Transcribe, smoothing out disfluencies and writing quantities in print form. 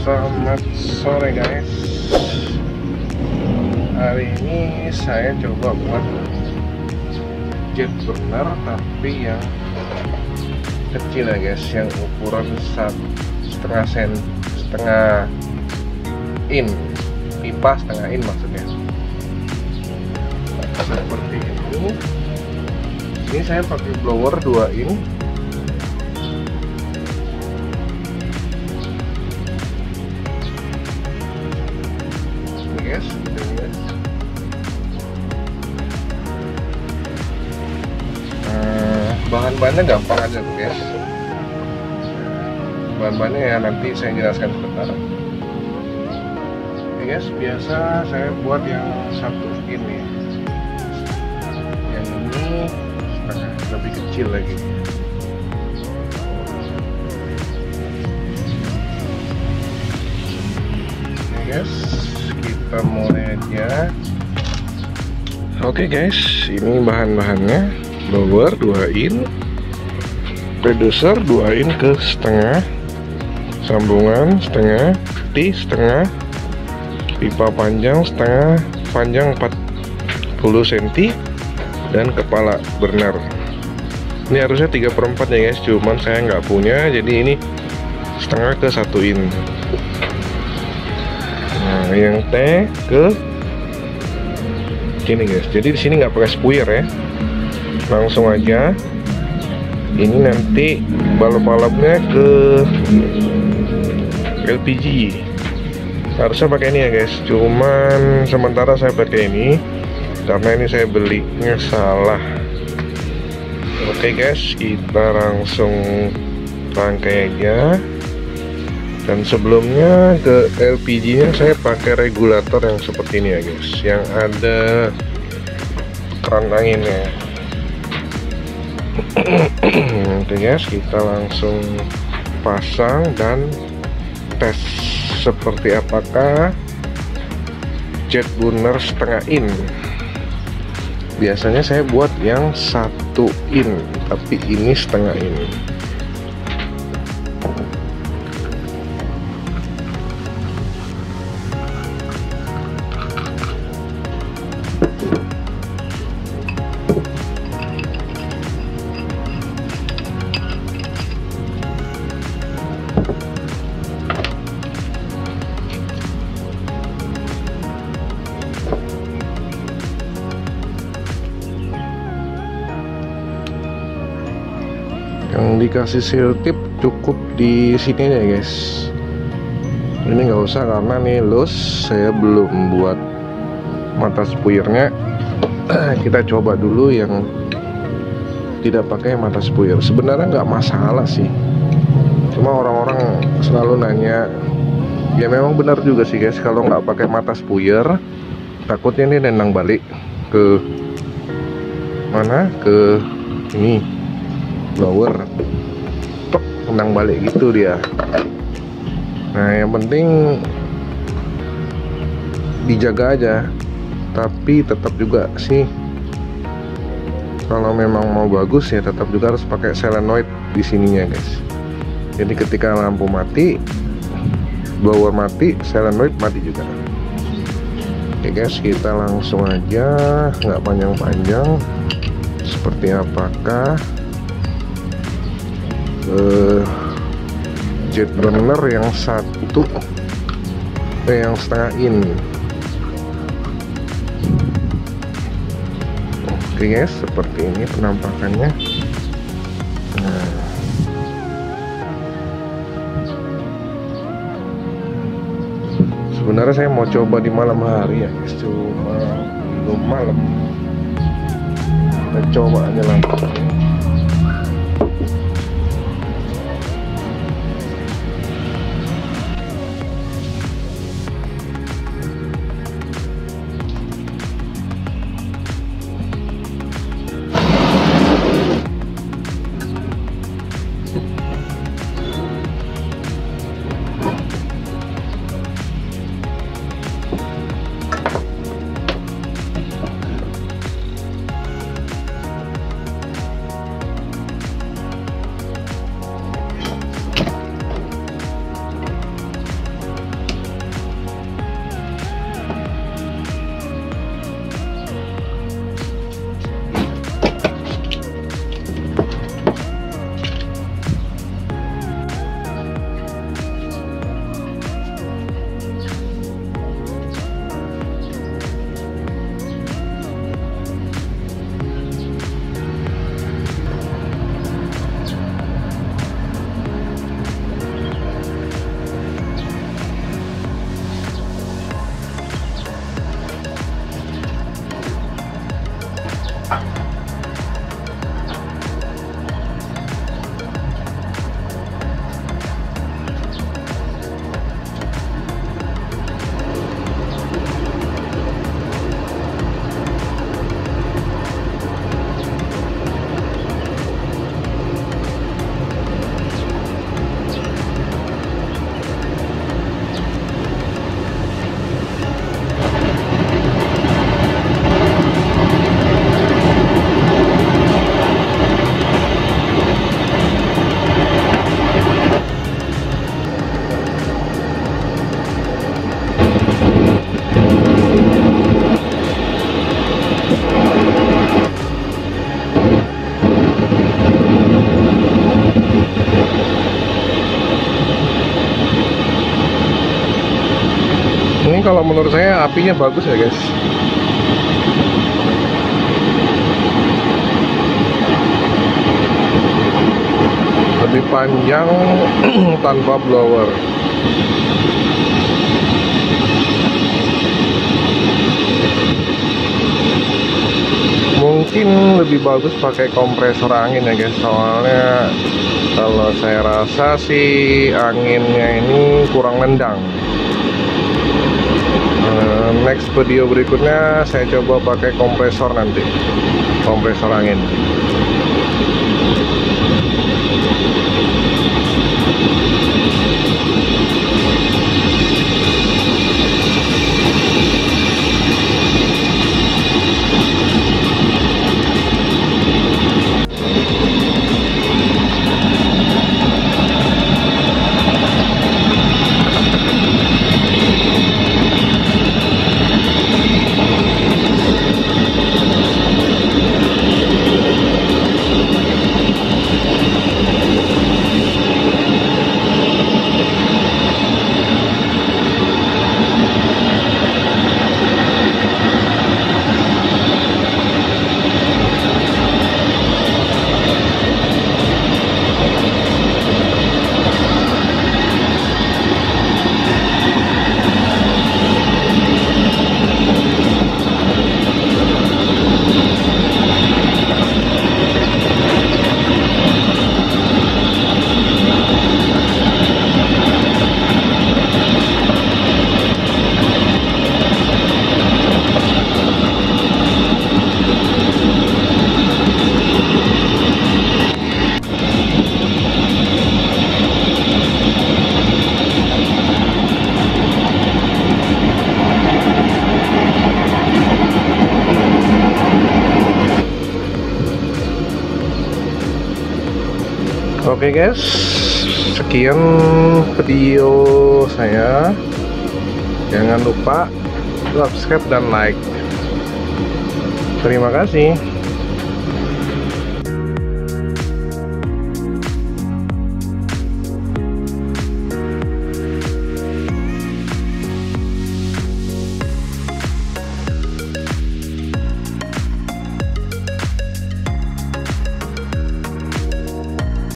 Selamat sore guys. Hari ini saya coba buat jet burner tapi yang kecil ya guys, yang ukuran 1,5 in, pipa setengah in maksudnya. Seperti ini. Ini saya pakai blower 2 in. Guys, bahan-bahannya gampang aja tuh guys. Bahan-bahannya ya nanti saya jelaskan sebentar. Oke guys, biasa saya buat yang 1 in nih. Yang ini setengah, lebih kecil lagi. Oke guys, kita mulai aja. Oke guys, ini bahan-bahannya. Blower 2 in, reducer 2 in ke setengah, sambungan setengah, T setengah, pipa panjang setengah, panjang 40 cm, dan kepala burner. Ini harusnya 3/4 ya guys, cuman saya nggak punya, jadi ini setengah ke 1 in. Nah, yang T ke sini guys. Jadi di sini nggak pakai spuyer ya, langsung aja. Ini nanti balap-balapnya ke LPG. Harusnya pakai ini ya guys, cuman sementara saya pakai ini karena ini saya belinya salah. Oke guys, kita langsung rangkai aja. Dan sebelumnya ke LPG nya saya pakai regulator yang seperti ini ya guys, yang ada keran anginnya. Oke guys, kita langsung pasang dan tes seperti apakah jet burner setengah in. Biasanya saya buat yang 1 in, tapi ini setengah in. Yang dikasih seal tip cukup di sini ya guys. Ini nggak usah karena nih loose, saya belum buat mata spuyernya. Kita coba dulu yang tidak pakai mata spuyer. Sebenarnya nggak masalah sih, cuma orang-orang selalu nanya. Ya memang benar juga sih guys, kalau nggak pakai mata spuyer takutnya ini nendang balik ke mana, ke ini blower, tok, nendang balik gitu dia. Nah yang penting dijaga aja, tapi tetap juga sih kalau memang mau bagus ya tetap juga harus pakai solenoid di sininya guys. Jadi ketika lampu mati, blower mati, solenoid mati juga. Oke guys, kita langsung aja, nggak panjang-panjang. Seperti apakah jet burner yang 1 yang setengah in. Oke guys, seperti ini penampakannya. Nah, sebenarnya saya mau coba di malam hari ya guys, cuma belum malam. Kita coba aja langsung. Ini kalau menurut saya apinya bagus ya guys. Lebih panjang tanpa blower. Mungkin lebih bagus pakai kompresor angin ya guys, soalnya kalau saya rasa sih anginnya ini kurang nendang. Next video berikutnya saya coba pakai kompresor nanti, kompresor angin. Oke guys, sekian video saya. Jangan lupa subscribe dan like. Terima kasih.